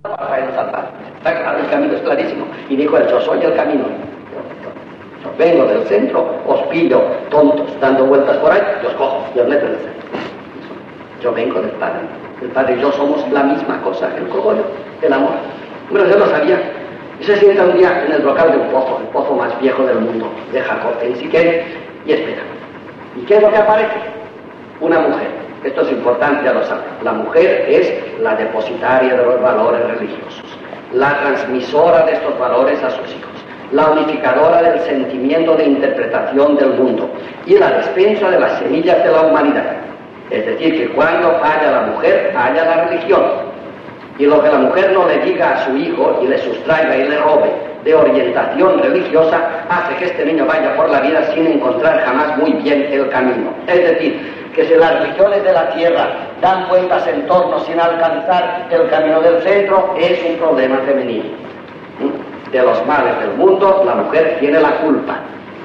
Rafael Salvat. Está claro, el camino es clarísimo. Y dijo él, yo soy el camino. Yo vengo del centro, os pillo tontos dando vueltas por ahí, y os cojo y os meto en el centro. Yo vengo del Padre. El Padre y yo somos la misma cosa, el cogollo, el amor. Bueno, yo lo sabía. Y se sienta un día en el brocal de un pozo, el pozo más viejo del mundo, de Jacob, en Siquem, y espera. ¿Y qué es lo que aparece? Una mujer. Esto es importante, ya lo saben. La mujer es la depositaria de los valores religiosos, la transmisora de estos valores a sus hijos, la unificadora del sentimiento de interpretación del mundo y la despensa de las semillas de la humanidad. Es decir, que cuando falla la mujer, falla la religión. Y lo que la mujer no le diga a su hijo y le sustraiga y le robe de orientación religiosa, hace que este niño vaya por la vida sin encontrar jamás muy bien el camino. Es decir, que si las religiones de la tierra dan vueltas en torno sin alcanzar el camino del centro, es un problema femenino. De los males del mundo, la mujer tiene la culpa.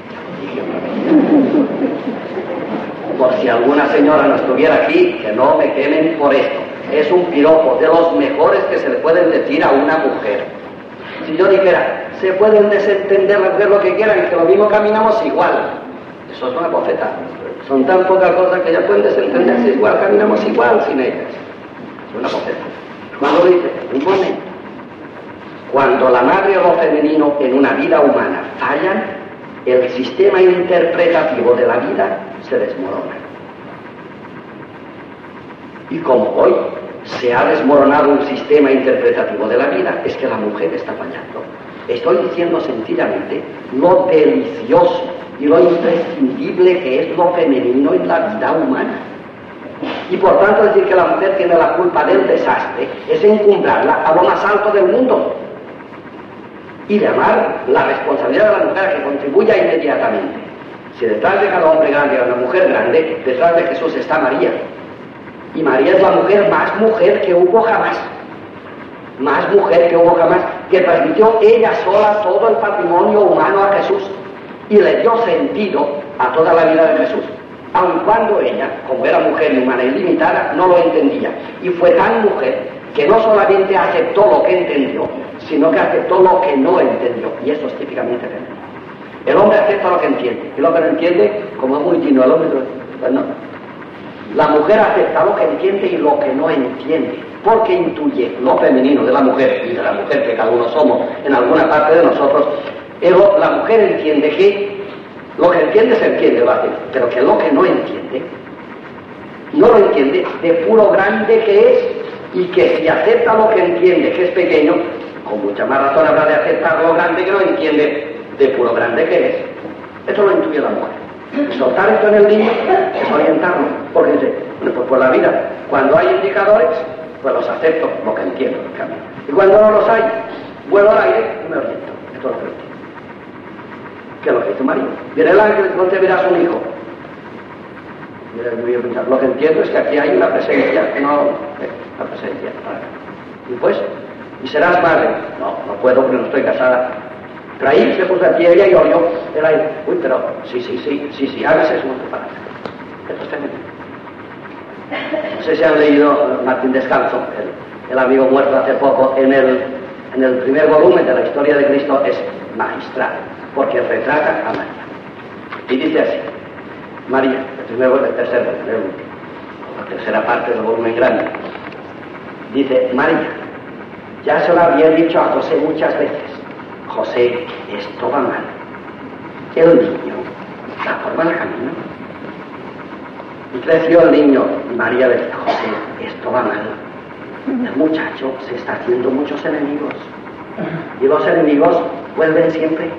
Por si alguna señora no estuviera aquí, que no me quemen por esto. Es un piropo de los mejores que se le pueden decir a una mujer. Si yo dijera, se pueden desentender, hacer lo que quieran, que lo mismo caminamos igual. Eso es una bofetada. Son tan pocas cosas que ya pueden desentenderse igual, caminamos igual sin ellas. Es una bofetada. Cuando dice, un momento, cuando la madre o lo femenino en una vida humana fallan, el sistema interpretativo de la vida se desmorona. Y como hoy se ha desmoronado un sistema interpretativo de la vida, es que la mujer está fallando. Estoy diciendo sencillamente lo delicioso y lo imprescindible que es lo femenino en la vida humana. Y por tanto decir que la mujer tiene la culpa del desastre es encumbrarla a lo más alto del mundo y llamar la responsabilidad de la mujer a que contribuya inmediatamente. Si detrás de cada hombre grande hay una mujer grande, detrás de Jesús está María. Y María es la mujer que hubo jamás. Más mujer que hubo jamás, que transmitió ella sola todo el patrimonio humano a Jesús y le dio sentido a toda la vida de Jesús. Aun cuando ella, como era mujer humana y limitada, no lo entendía. Y fue tan mujer que no solamente aceptó lo que entendió, sino que aceptó lo que no entendió. Y eso es típicamente femenino. El hombre acepta lo que entiende, y lo que no entiende, como es muy chino el hombre, pues no. La mujer acepta lo que entiende y lo que no entiende, porque intuye lo femenino de la mujer y de la mujer que cada uno somos en alguna parte de nosotros. Pero la mujer entiende que lo que entiende se entiende, lo hace, pero que lo que no entiende, no lo entiende de puro grande que es, y que si acepta lo que entiende, que es pequeño, con mucha más razón habrá de aceptar lo grande que no entiende de puro grande que es. Eso lo intuye la mujer. Y soltar esto en el niño es orientarlo, porque dice, bueno, pues por la vida, cuando hay indicadores, pues los acepto, lo que entiendo, el camino. Y cuando no los hay, vuelo al aire y me oriento. Esto es lo que entiendo. ¿Qué es lo que hizo María? Viene el ángel y concebirás un hijo. Mira, lo que entiendo es que aquí hay una presencia, no, la presencia. Y pues, ¿y serás madre? No puedo porque no estoy casada. Pero ahí se puso aquí ella y oyó el aire. Uy, pero sí, hágase su para. Esto es femenino. No sé si han leído Martín Descalzo, el amigo muerto hace poco, en el primer volumen de la historia de Cristo, es magistral, porque retrata a María. Y dice así, María, el tercer volumen, la tercera parte del volumen grande, dice, María, ya se lo había dicho a José muchas veces, José, esto va mal. El niño da por mal camino. Y creció el niño, y María le dijo, José, esto va mal. El muchacho se está haciendo muchos enemigos. Y los enemigos vuelven siempre.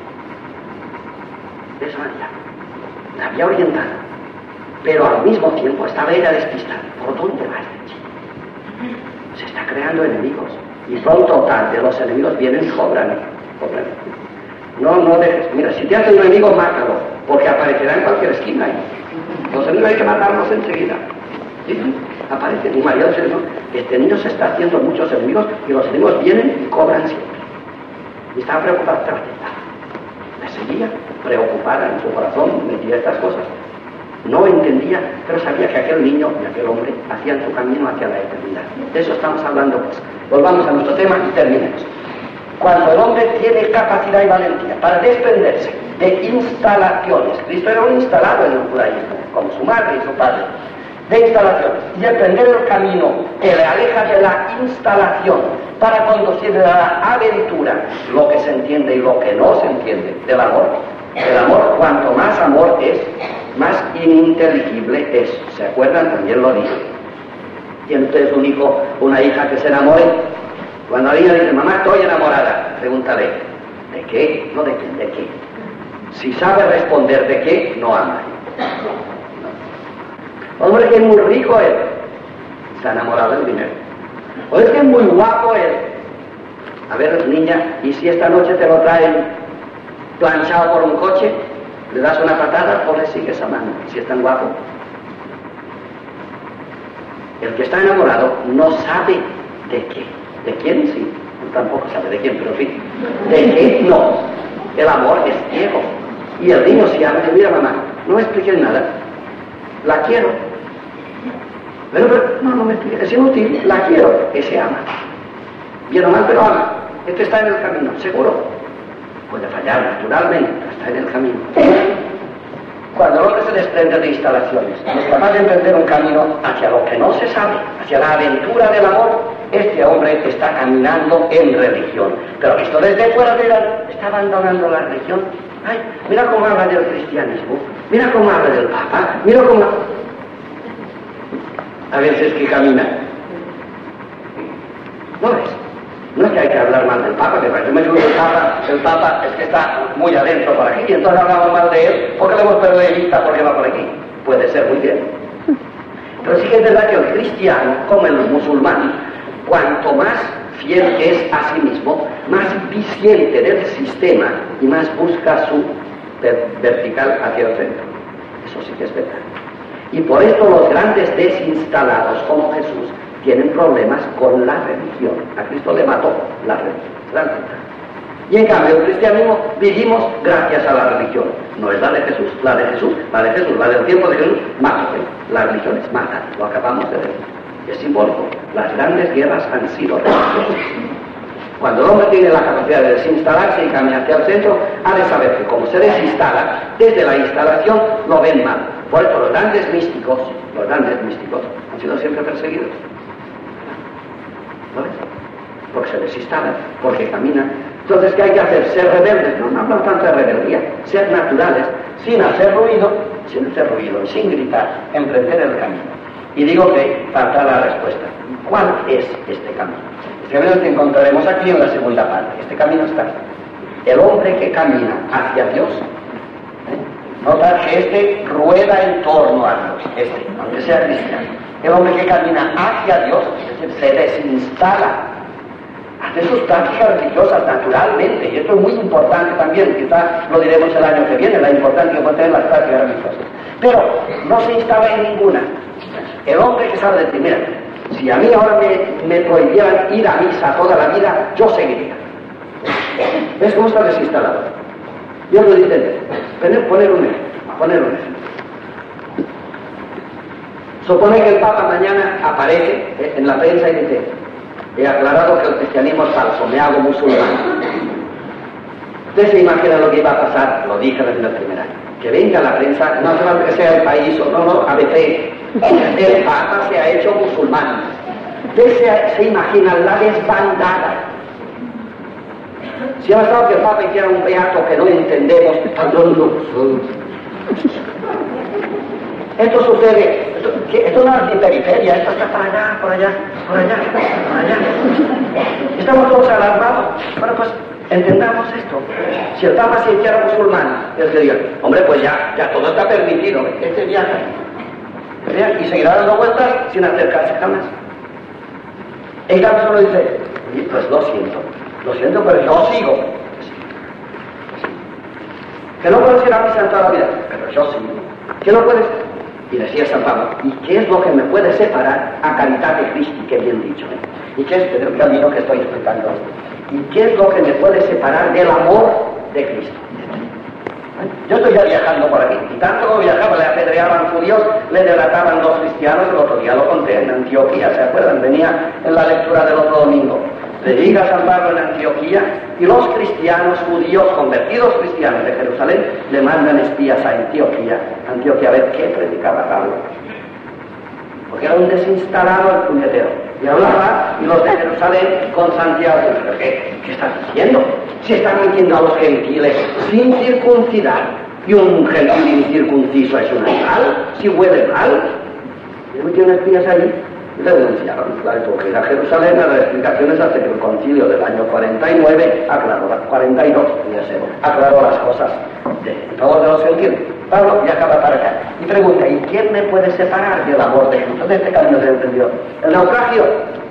¿Ves, María? La había orientado. Pero al mismo tiempo estaba ella despistada. ¿Por dónde va este chico? Se está creando enemigos. Y pronto o tarde los enemigos vienen y cobran. No dejes. Mira, si te hacen un enemigo, mátalo, porque aparecerá en cualquier esquina. Los enemigos hay que matarlos enseguida. ¿Sí? Aparecen. Y María dice, no, este niño se está haciendo muchos enemigos y los enemigos vienen y cobran siempre. Y estaba preocupada. Me seguía preocupada en su corazón, metía estas cosas. No entendía, pero sabía que aquel niño y aquel hombre hacían su camino hacia la eternidad. De eso estamos hablando, pues. Volvamos a nuestro tema y terminemos. Cuando el hombre tiene capacidad y valentía para desprenderse de instalaciones, Cristo era un instalado en el judaísmo, como su madre y su padre, de instalaciones, y emprender el camino que le aleja de la instalación para conducir a la aventura, lo que se entiende y lo que no se entiende del amor. El amor, cuanto más amor es, más ininteligible es. ¿Se acuerdan? También lo dije. ¿Tiene usted un hijo, una hija que se enamore? Cuando la niña dice, mamá, estoy enamorada, pregúntale, ¿de qué? No de quién, ¿de qué? Si sabe responder de qué, no ama. No. Hombre, que es muy rico él, se ha enamorado del dinero. O es que es muy guapo él. A ver, niña, ¿y si esta noche te lo traen planchado por un coche? ¿Le das una patada o le sigues amando? Si es tan guapo. El que está enamorado no sabe de qué. ¿De quién? Sí. Tampoco sabe de quién, pero en fin. ¿De qué? No. El amor es ciego. Y el niño si habla, mira mamá, no me expliques nada. La quiero. Pero no me expliques, es inútil, la quiero. Ese ama. Bien o mal, pero ama. Este está en el camino, seguro. Puede fallar naturalmente, pero está en el camino. Cuando el hombre se desprende de instalaciones, es capaz de emprender un camino hacia lo que no se sabe, hacia la aventura del amor, este hombre está caminando en religión. Pero visto desde fuera de la, está abandonando la religión. Ay, mira cómo habla del cristianismo, mira cómo habla del Papa, mira cómo... A veces que camina. ¿No ves? No es que hay que hablar mal del Papa, que parece que me digo el Papa es que está muy adentro por aquí, y entonces hablamos mal de él, porque le hemos perdido de vista porque va por aquí. Puede ser muy bien. Pero sí que es verdad que el cristiano, como el musulmán, cuanto más fiel es a sí mismo, más visiente del sistema y más busca su vertical hacia el centro. Eso sí que es verdad. Y por esto los grandes desinstalados como Jesús tienen problemas con la religión. A Cristo le mató la religión, ¿se dan cuenta? Y en cambio el cristianismo vivimos gracias a la religión. No es la de Jesús, la de Jesús, la del tiempo de Jesús, mata. Las religiones matan, lo acabamos de ver. Es simbólico. Las grandes guerras han sido religiosas. Cuando el hombre tiene la capacidad de desinstalarse y caminar hacia el centro, ha de saber que como se desinstala, desde la instalación lo ven mal. Por eso los grandes místicos han sido siempre perseguidos. ¿No ves? Porque se desinstalan, porque caminan. Entonces, ¿qué hay que hacer? Ser rebeldes. No hablan tanto de rebeldía. Ser naturales, sin hacer ruido y sin gritar, emprender el camino. Y digo que falta la respuesta. ¿Cuál es este camino? Este camino que encontraremos aquí en la segunda parte. Este camino está aquí. El hombre que camina hacia Dios, nota que este rueda en torno a Dios, aunque sea cristiano. El hombre que camina hacia Dios, es decir, se desinstala, hace sus prácticas religiosas naturalmente, y esto es muy importante también, quizá lo diremos el año que viene, la importancia que pueden tener las prácticas religiosas. Pero no se instala en ninguna. El hombre que sabe decir, mira, si a mí ahora me prohibieran ir a misa toda la vida, yo seguiría. ¿Ves cómo está desinstalado? Dios lo dice, poner un ejemplo. Supone que el Papa mañana aparece en la prensa y dice, he aclarado que el cristianismo es falso, me hago musulmán. Usted se imagina lo que iba a pasar, lo dije desde el primer año. Que venga la prensa, no hace falta que sea el país o no, ABC. El Papa se ha hecho musulmán. Usted se imagina la desbandada. Si ha pasado que el Papa hiciera un beato que no entendemos, esto sucede, esto no es de periferia, esto está por allá. Estamos todos alarmados. Bueno, pues entendamos esto. Si el Papa se hiciera musulmán, es que diga, hombre, pues ya todo está permitido, este viaje. Y seguirá dando vueltas sin acercarse jamás. En cambio solo dice, pues lo siento, pero yo sigo. Que no puedes ir a misa en toda la vida, pero yo sigo. Que no puedes. Y decía San Pablo, ¿y qué es lo que me puede separar a Caritate Christi, que bien dicho? ¿Y qué es el camino que estoy explicando? ¿Y qué es lo que me puede separar del amor de Cristo? Yo estoy ya viajando por aquí, y tanto como viajaba le apedreaban judíos, le delataban los cristianos, el otro día lo conté en Antioquía, ¿se acuerdan? Venía en la lectura del otro domingo. Predica San Pablo en Antioquía, y los cristianos judíos, convertidos cristianos de Jerusalén, le mandan espías a Antioquía a ver qué predicaba Pablo. Porque era un desinstalado el puñetero. Y hablaba, y los de Jerusalén con Santiago, ¿pero qué estás diciendo? Si están mintiendo a los gentiles sin circuncidar, y un gentil incircunciso es un animal, si huele mal. Y metieron espías ahí, y le denunciaron. La tuvo que ir a Jerusalén a las explicaciones hasta que el concilio del año 49 aclaró, 42, aclaró las cosas de todos los gentiles. Pablo viajaba para acá y pregunta, ¿y quién me puede separar del amor de Cristo? De este camino se entendió. El naufragio.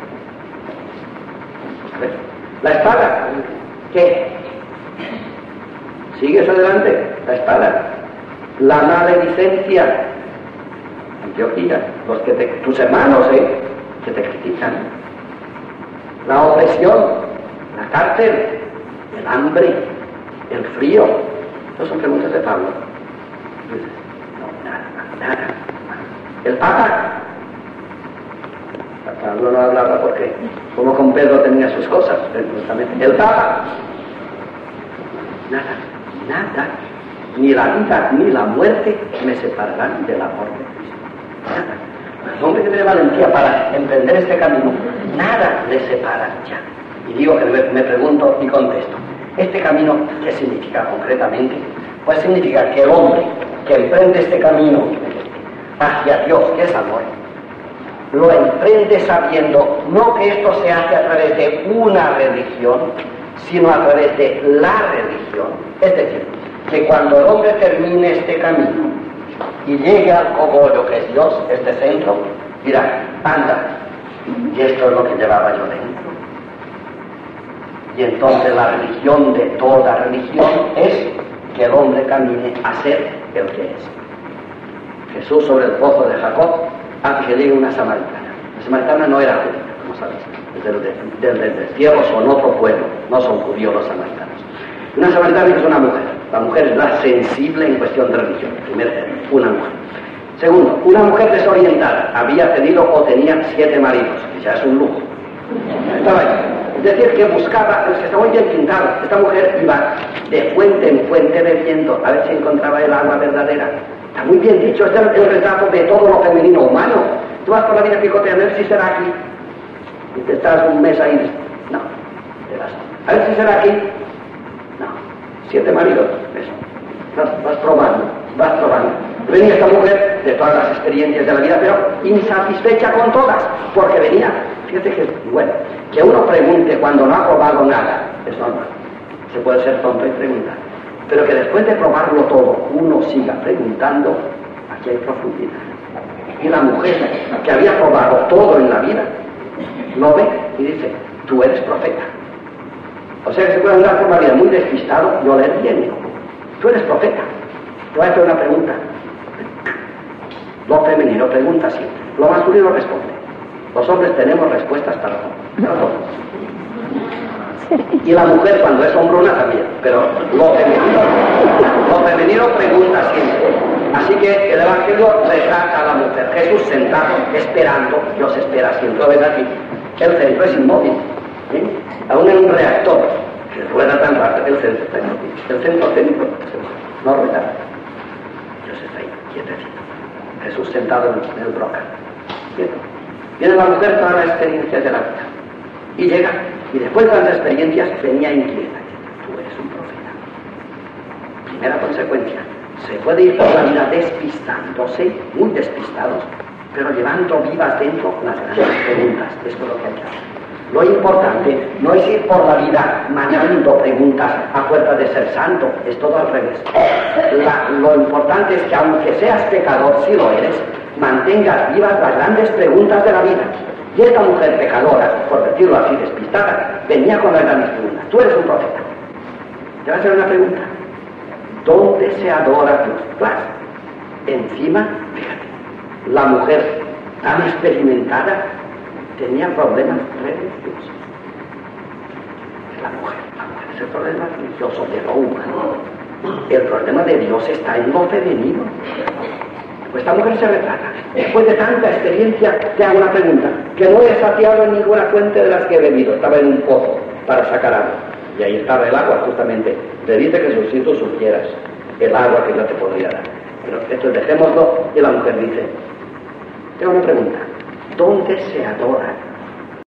La espada. ¿Qué? ¿Sigues adelante? La espada. La maledicencia. Antioquía. Tus hermanos, que te critican. La opresión. La cárcel. El hambre. El frío. Estas son preguntas de Pablo. No, nada. El Papa. Pablo no hablaba porque, como con Pedro tenía sus cosas, el Papa. Nada. Ni la vida ni la muerte me separarán del amor de Cristo. Nada. El hombre que tiene valentía para emprender este camino, nada le separa ya. Y digo que me pregunto y contesto. ¿Este camino qué significa concretamente? Pues significa que el hombre que emprende este camino hacia Dios, que es amor, lo emprende sabiendo no que esto se hace a través de una religión, sino a través de la religión. Es decir, que cuando el hombre termine este camino y llegue al cogollo que es Dios, este centro, dirá, anda, y esto es lo que llevaba yo dentro. Y entonces la religión de toda religión es que el hombre camine a ser el que es. Jesús sobre el pozo de Jacob hace que llegue una samaritana. La samaritana no era judía, como sabéis. Del destierro son otro pueblo, no son judíos los samaritanos. Una samaritana es una mujer. La mujer es la sensible en cuestión de religión. Primero, una mujer. Segundo, una mujer desorientada. Había tenido o tenía 7 maridos, que ya es un lujo. Estaba ahí. Es decir, que buscaba, es que está muy bien pintado. Esta mujer iba de fuente en fuente bebiendo, a ver si encontraba el agua verdadera. Está muy bien dicho, este es el retrato de todo lo femenino humano. Tú vas por la vida picoteando, a ver si será aquí. Y te estás un mes ahí. No, te vas. A ver si será aquí. No, 7 maridos, eso. Vas probando. Venía esta mujer de todas las experiencias de la vida, pero insatisfecha con todas, porque venía. Fíjate que, bueno, que uno pregunte cuando no ha probado nada, es normal. Se puede ser tonto y preguntar. Pero que después de probarlo todo, uno siga preguntando, aquí hay profundidad. Y la mujer que había probado todo en la vida, lo ve y dice, tú eres profeta. O sea que se puede andar por la vida muy despistado, yo le entiendo. Tú eres profeta. Te voy a hacer una pregunta. Lo femenino pregunta siempre, lo masculino responde. Los hombres tenemos respuestas para todo. Y la mujer cuando es hombruna también, pero lo femenino pregunta siempre. Así que el Evangelio retrata a la mujer. Jesús sentado, esperando, Dios espera siempre. Lo ves aquí. El centro es inmóvil. Aún en un reactor que rueda tan rápido, el centro está inmóvil. El centro no rueda. Dios está ahí, quietecito. Jesús sentado en el brocal. Viene la mujer todas las experiencias de la vida. Y llega, y después de las experiencias venía inquieta. Tú eres un profeta. Primera consecuencia, se puede ir por la vida despistándose, muy despistados, pero llevando vivas dentro las grandes preguntas. Esto es lo que hay que hacer. Lo importante no es ir por la vida mandando preguntas a fuerza de ser santo, es todo al revés. Lo importante es que aunque seas pecador, si lo eres, mantengas vivas las grandes preguntas de la vida. Y esta mujer pecadora, por decirlo así, despistada, venía con las grandes preguntas. Tú eres un profeta. Te voy a hacer una pregunta. ¿Dónde se adora a Dios? Claro. Encima, fíjate, la mujer tan experimentada tenía problemas religiosos. La mujer es el problema religioso de lo humano. El problema de Dios está en lo femenino. Pues esta mujer se retrata. Después de tanta experiencia, te hago una pregunta, que no he saciado en ninguna fuente de las que he bebido. Estaba en un pozo para sacar agua. Y ahí estaba el agua, justamente. Le dice Jesús, si tú supieras el agua que yo te podría dar. Pero esto dejémoslo, y la mujer dice, tengo una pregunta. ¿Dónde se adora